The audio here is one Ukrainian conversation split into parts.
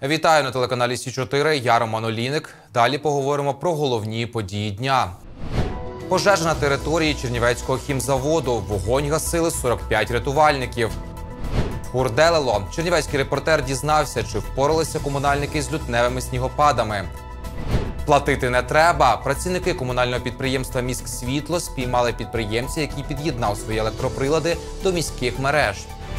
Вітаю на телеканалі Сі-4, я Роман Олійник. Далі поговоримо про головні події дня. Пожежа на території Чернівецького хімзаводу. Вогонь гасили 45 рятувальників. Хурделило. Чернівецький репортер дізнався, чи впоралися комунальники з лютневими снігопадами. Платити не треба. Працівники комунального підприємства «Міськсвітло» спіймали підприємця, який під'єднав свої електроприлади до міських мереж.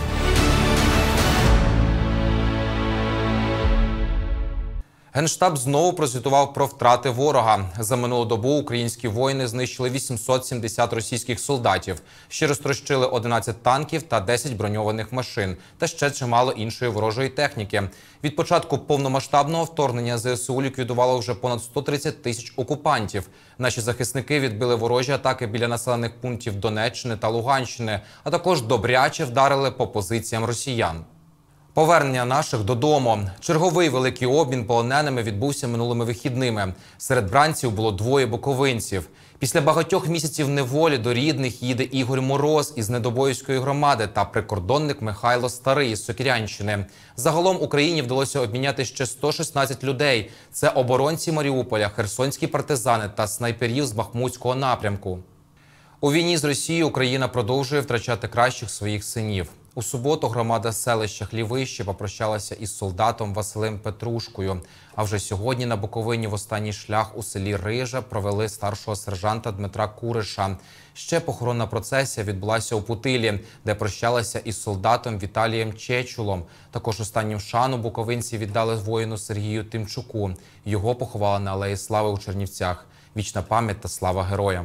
Генштаб знову прозвітував про втрати ворога. За минулу добу українські воїни знищили 870 російських солдатів, ще розтрощили 11 танків та 10 броньованих машин, та ще чимало іншої ворожої техніки. Від початку повномасштабного вторгнення ЗСУ ліквідувало вже понад 130 тисяч окупантів. Наші захисники відбили ворожі атаки біля населених пунктів Донеччини та Луганщини, а також добряче вдарили по позиціям росіян. Повернення наших додому. Черговий великий обмін полоненими відбувся минулими вихідними. Серед бранців було 2 буковинців. Після багатьох місяців неволі до рідних їде Ігор Мороз із Недобоївської громади та прикордонник Михайло Старий із Сокирянщини. Загалом Україні вдалося обміняти ще 116 людей. Це оборонці Маріуполя, херсонські партизани та снайперів з Бахмутського напрямку. У війні з Росією Україна продовжує втрачати кращих своїх синів. У суботу громада селища Хлівище попрощалася із солдатом Василем Петрушкою. А вже сьогодні на Буковині в останній шлях у селі Рижа провели старшого сержанта Дмитра Куриша. Ще похоронна процесія відбулася у Путилі, де прощалася із солдатом Віталієм Чечулом. Також останню шану буковинці віддали воїну Сергію Тимчуку. Його поховали на Алеї Слави у Чернівцях. Вічна пам'ять та слава героям.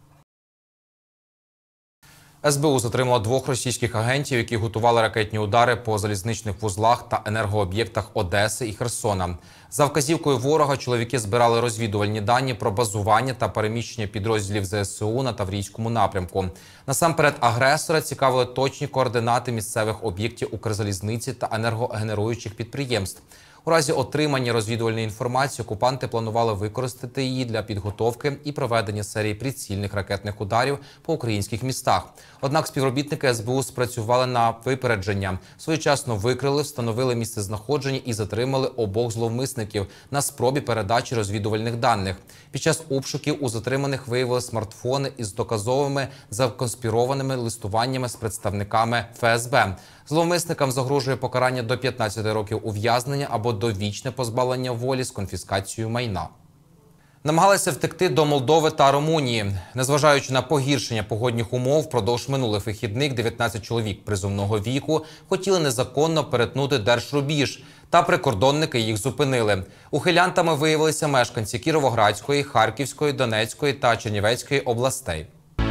СБУ затримала 2 російських агентів, які готували ракетні удари по залізничних вузлах та енергооб'єктах Одеси і Херсона. За вказівкою ворога чоловіки збирали розвідувальні дані про базування та переміщення підрозділів ЗСУ на Таврійському напрямку. Насамперед агресора цікавили точні координати місцевих об'єктів Укрзалізниці та енергогенеруючих підприємств. У разі отримання розвідувальної інформації окупанти планували використати її для підготовки і проведення серії прицільних ракетних ударів по українських містах. Однак співробітники СБУ спрацювали на випередження. Своєчасно викрили, встановили місцезнаходження і затримали обох зловмисників на спробі передачі розвідувальних даних. Під час обшуків у затриманих виявили смартфони із доказовими законспірованими листуваннями з представниками ФСБ. Зловмисникам загрожує покарання до 15 років ув'язнення або довічне позбавлення волі з конфіскацією майна. Намагалися втекти до Молдови та Румунії. Незважаючи на погіршення погодних умов, впродовж минулих вихідних 19 чоловік призовного віку хотіли незаконно перетнути держрубіж, та прикордонники їх зупинили. Ухилянтами виявилися мешканці Кіровоградської, Харківської, Донецької та Чернівецької областей.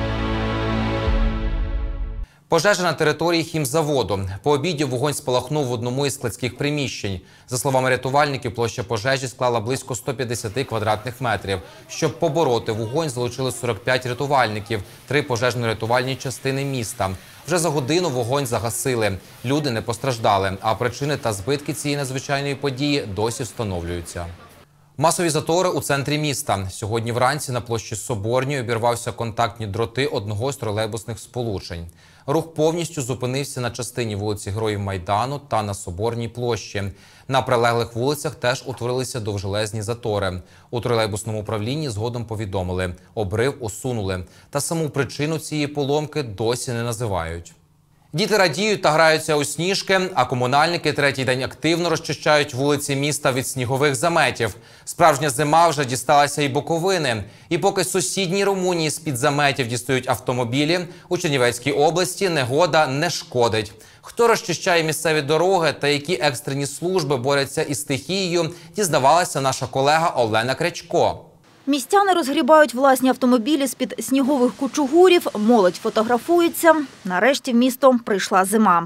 Пожежа на території хімзаводу. По обіді вогонь спалахнув в одному із складських приміщень. За словами рятувальників, площа пожежі склала близько 150 квадратних метрів. Щоб побороти вогонь, залучили 45 рятувальників, 3 пожежно-рятувальні частини міста. Вже за годину вогонь загасили. Люди не постраждали, а причини та збитки цієї надзвичайної події досі встановлюються. Масові затори у центрі міста. Сьогодні вранці на площі Соборній обірвався контактні дроти одного з тролейбусних сполучень. Рух повністю зупинився на частині вулиці Героїв Майдану та на Соборній площі. На прилеглих вулицях теж утворилися довжелезні затори. У тролейбусному управлінні згодом повідомили – обрив усунули. Та саму причину цієї поломки досі не називають. Діти радіють та граються у сніжки, а комунальники третій день активно розчищають вулиці міста від снігових заметів. Справжня зима вже дісталася і Буковини. І поки сусідній Румунії з-під заметів дістають автомобілі, у Чернівецькій області негода не шкодить. Хто розчищає місцеві дороги та які екстрені служби борються із стихією, дізнавалася наша колега Олена Крячко. Містяни розгрібають власні автомобілі з-під снігових кучугурів, молодь фотографується. Нарешті в місто прийшла зима.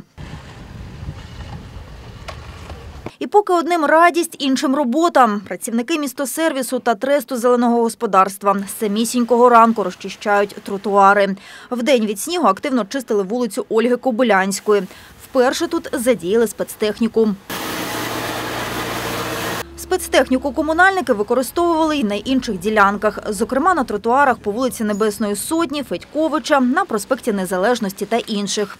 І поки одним радість, іншим робота. Працівники містосервісу та тресту зеленого господарства з самісінького ранку розчищають тротуари. Вдень від снігу активно чистили вулицю Ольги Кобилянської. Вперше тут задіяли спецтехніку. Спецтехніку комунальники використовували й на інших ділянках. Зокрема, на тротуарах по вулиці Небесної Сотні, Федьковича, на проспекті Незалежності та інших.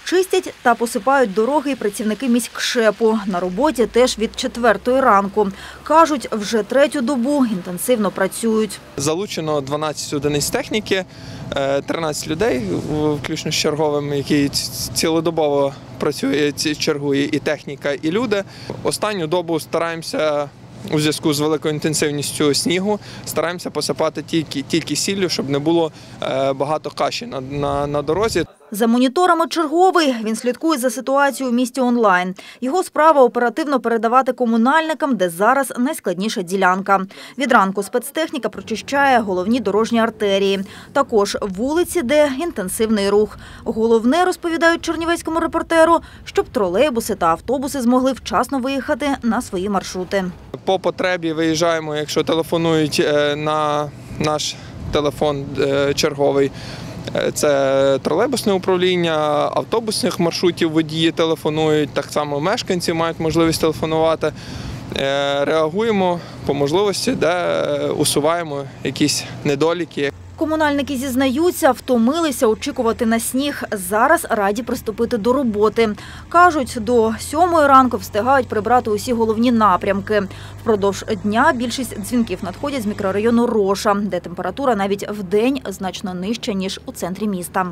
Чистять та посипають дороги і працівники міськшепу. На роботі теж від 4-ї ранку. Кажуть, вже 3-ю добу інтенсивно працюють. Залучено 12 одиниць техніки, 13 людей, включно з черговим, який цілодобово працює, чергує і техніка, і люди. Останню добу стараємося, у зв'язку з великою інтенсивністю снігу, стараємося посипати тільки сіллю, щоб не було багато каші на дорозі. За моніторами черговий. Він слідкує за ситуацією у місті онлайн. Його справа – оперативно передавати комунальникам, де зараз найскладніша ділянка. Від ранку спецтехніка прочищає головні дорожні артерії. Також вулиці, де інтенсивний рух. Головне, розповідають чернівецькому репортеру, щоб тролейбуси та автобуси змогли вчасно виїхати на свої маршрути. По потребі виїжджаємо, якщо телефонують на наш телефон черговий. Це тролейбусне управління, автобусних маршрутів водії телефонують, так само мешканці мають можливість телефонувати. Реагуємо по можливості, де усуваємо якісь недоліки. Комунальники зізнаються, втомилися очікувати на сніг. Зараз раді приступити до роботи. Кажуть, до 7-ї ранку встигають прибрати усі головні напрямки. Впродовж дня більшість дзвінків надходять з мікрорайону Роша, де температура навіть вдень значно нижча, ніж у центрі міста.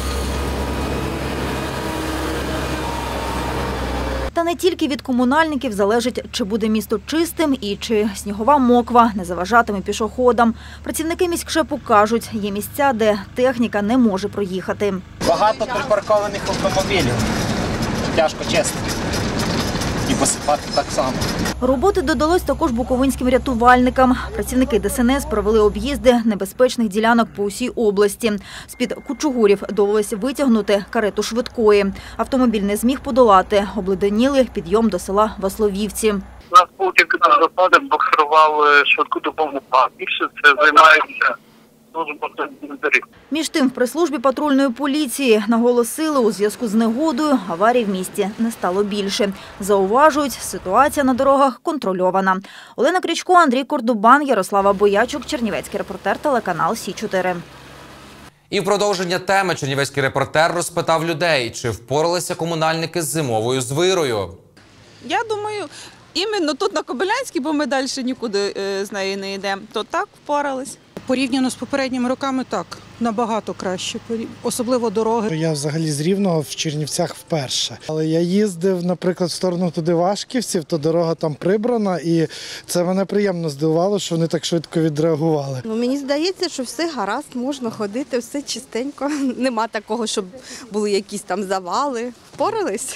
Та не тільки від комунальників залежить, чи буде місто чистим і чи снігова моква не заважатиме пішоходам. Працівники міськшепу кажуть, є місця, де техніка не може проїхати. Багато припаркованих автомобілів. Тяжко чистити. І посипати так само. Роботи додалось також буковинським рятувальникам. Працівники ДСНС провели об'їзди небезпечних ділянок по усій області. З-під кучугурів довелось витягнути карету швидкої. Автомобіль не зміг подолати. Обледеніли підйом до села Васловівці. У нас був тільки наш випадок, буксирував швидку допомогу. Більше це займається служба доріг. Між тим, в прес-службі патрульної поліції наголосили, у зв'язку з негодою аварій в місті не стало більше. Зауважують, ситуація на дорогах контрольована. Олена Крічко, Андрій Кордубан, Ярослава Боячук, Чернівецький репортер, телеканал Сі-4. І в продовження теми чернівецький репортер розпитав людей, чи впоралися комунальники з зимовою звирою. Я думаю, іменно тут на Кобилянській, бо ми далі нікуди з нею не йдемо, то так впорались. Порівняно з попередніми роками так, набагато краще, особливо дороги. Я взагалі з Рівного в Чернівцях вперше. Але я їздив, наприклад, в сторону туди Вашківців, то дорога там прибрана, і це мене приємно здивувало, що вони так швидко відреагували. Мені здається, що все гаразд, можна ходити, все чистенько. Нема такого, щоб були якісь там завали. Впорались.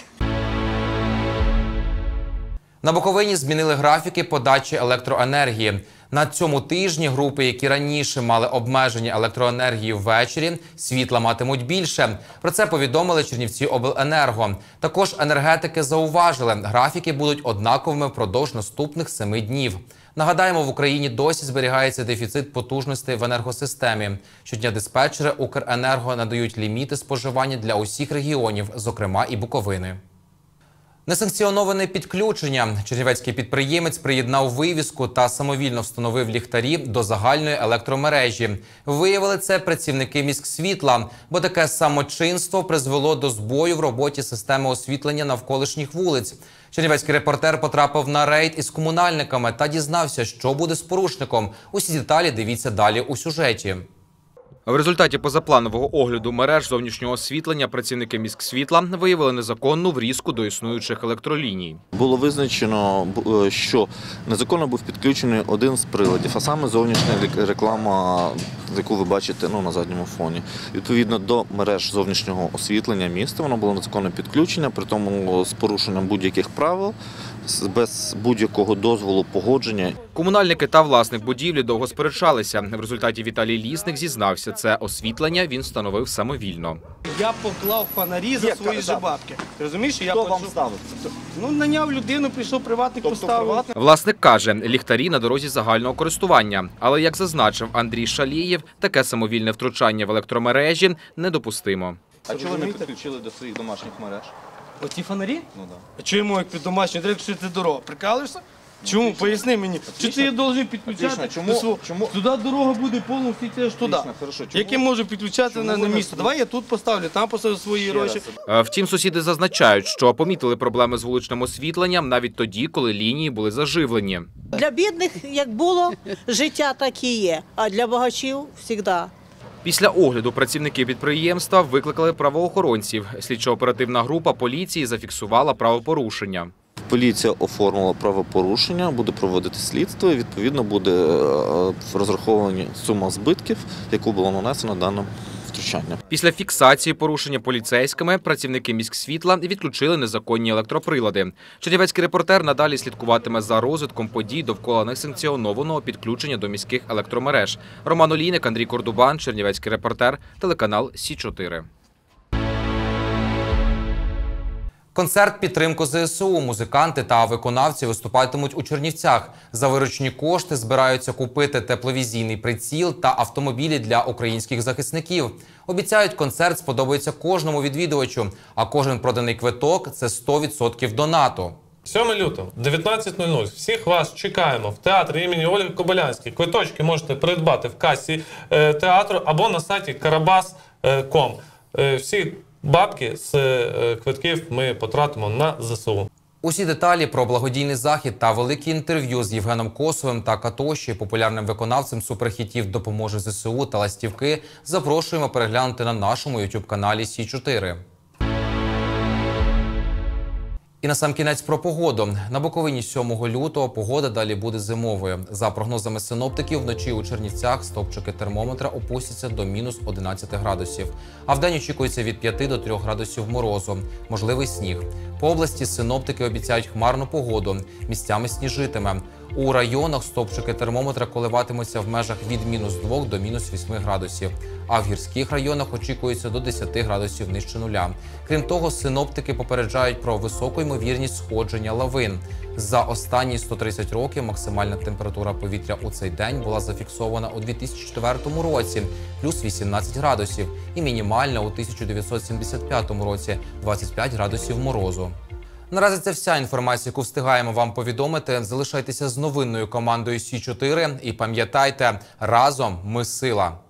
На Буковині змінили графіки подачі електроенергії. На цьому тижні групи, які раніше мали обмеження електроенергії ввечері, світла матимуть більше. Про це повідомили Чернівці обленерго. Також енергетики зауважили, графіки будуть однаковими впродовж наступних 7 днів. Нагадаємо, в Україні досі зберігається дефіцит потужностей в енергосистемі. Щодня диспетчери Укренерго надають ліміти споживання для усіх регіонів, зокрема і Буковини. Несанкціоноване підключення. Чернівецький підприємець приєднав вивіску та самовільно встановив ліхтарі до загальної електромережі. Виявили це працівники міськсвітла, бо таке самочинство призвело до збою в роботі системи освітлення навколишніх вулиць. Чернівецький репортер потрапив на рейд із комунальниками та дізнався, що буде з порушником. Усі деталі дивіться далі у сюжеті. В результаті позапланового огляду мереж зовнішнього освітлення працівники міськсвітла виявили незаконну врізку до існуючих електроліній. Було визначено, що незаконно був підключений один з приладів, а саме зовнішня реклама, яку ви бачите на задньому фоні. Відповідно до мереж зовнішнього освітлення міста, воно було незаконне підключення, при тому з порушенням будь-яких правил, без будь-якого дозволу, погодження. Комунальники та власник будівлі довго сперечалися. В результаті Віталій Лісник зізнався, це освітлення він встановив самовільно. Я поклав фонарі за свої ж бабки. Ти розумієш, я вам ставив? Ну, наняв людину, прийшов приватник, поставив. Власник каже, ліхтарі на дорозі загального користування. Але, як зазначив Андрій Шалієв, таке самовільне втручання в електромережі недопустимо. А чого ви не підключили до своїх домашніх мереж? Оті фонарі? Ну так. А чому як під домашньою, якщо це дорога? Прикалуєшся? Чому? Поясни мені. Чи ти повинен підключати? Туди дорога буде повністю йти аж туди. Як я можу підключати на місто? Давай я тут поставлю, там поставлю свої гроші. Втім, сусіди зазначають, що помітили проблеми з вуличним освітленням навіть тоді, коли лінії були заживлені. Для бідних, як було, життя так і є, а для багачів – завжди. Після огляду працівники підприємства викликали правоохоронців. Слідчо-оперативна група поліції зафіксувала правопорушення. Поліція оформила правопорушення, буде проводити слідство і, відповідно, буде розрахована сума збитків, яку було нанесено даним втручанням. Після фіксації порушення поліцейськими працівники міськсвітла відключили незаконні електроприлади. Чернівецький репортер надалі слідкуватиме за розвитком подій довкола несанкціонованого підключення до міських електромереж. Роман Олійник, Андрій Кордубан, Чернівецький репортер, телеканал Сі-4. Концерт підтримку ЗСУ. Музиканти та виконавці виступатимуть у Чернівцях. За виручні кошти збираються купити тепловізійний приціл та автомобілі для українських захисників. Обіцяють, концерт сподобається кожному відвідувачу, а кожен проданий квиток – це 100% донату. 7 лютого, 19:00. Всіх вас чекаємо в театрі імені Ольги Кобилянської. Квиточки можете придбати в касі театру або на сайті karabas.com. Всі бабки з квитків ми потратимо на ЗСУ. Усі деталі про благодійний захід та великі інтерв'ю з Євгеном Косовим та Катоші, популярним виконавцем суперхітів «Допоможе ЗСУ» та «Ластівки», запрошуємо переглянути на нашому YouTube-каналі Сі-4. І насамкінець про погоду. На Буковині 7 лютого погода далі буде зимовою. За прогнозами синоптиків, вночі у Чернівцях стовпчики термометра опустяться до мінус 11 градусів. А вдень очікується від 5 до 3 градусів морозу. Можливий сніг. По області синоптики обіцяють хмарну погоду. Місцями сніжитиме. У районах стовпчики термометра коливатимуться в межах від мінус 2 до мінус 8 градусів. А в гірських районах очікується до 10 градусів нижче нуля. Крім того, синоптики попереджають про високу ймовірність сходження лавин. За останні 130 років максимальна температура повітря у цей день була зафіксована у 2004 році – плюс 18 градусів, і мінімальна у 1975 році – 25 градусів морозу. Наразі це вся інформація, яку встигаємо вам повідомити. Залишайтеся з новинною командою Сі-4 і пам'ятайте, разом ми сила!